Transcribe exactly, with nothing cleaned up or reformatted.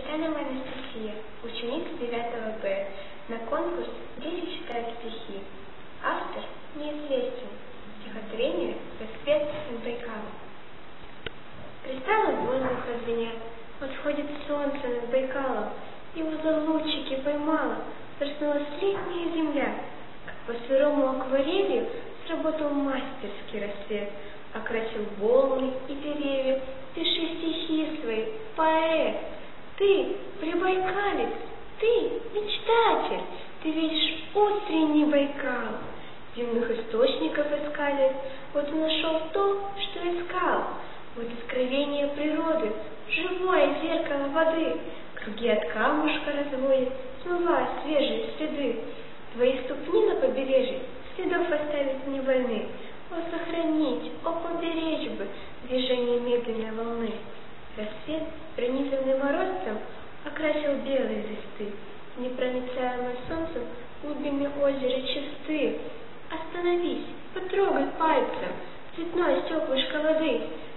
Каштанова Анастасия, ученица девятого Б. На конкурс «Дети читают стихи». Автор неизвестен. Стихотворение «Рассвет над Байкалом». Кристаллы воздуха звенят, вот входит солнце над Байкалом, его за лучики поймала, проснулась летняя земля, как по сырому акварелью сработал мастерский рассвет, окрасил волны и деревья. Пиши стихи свои, поэт. Ты прибайкалец, ты мечтатель, ты видишь утренний Байкал. Земных источников искали, вот и нашел то, что искал. Вот откровение природы, живое зеркало воды, круги от камушка разводит, смывая свежие следы. Твои ступни на побережье следов оставить не вольны. О, сохранить, о, поберечь бы движение медленной волны. Рассвет, пронизанный морозцем, окрасил белые листы, непроницаемые солнцем глубины озера чисты. Остановись, потрогай пальцем цветное стеклышко воды,